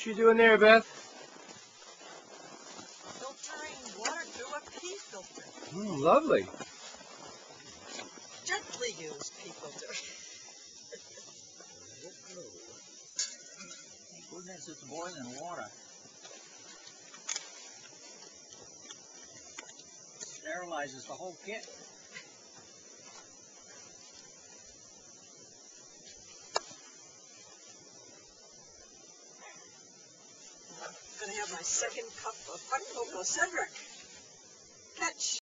What you doing there, Beth? Filtering water through a pea filter. Lovely. Gently used pea filter. Goodness, it's boiling water. Sterilizes the whole kit. I'm going to have my second cup of Uncle Cedric.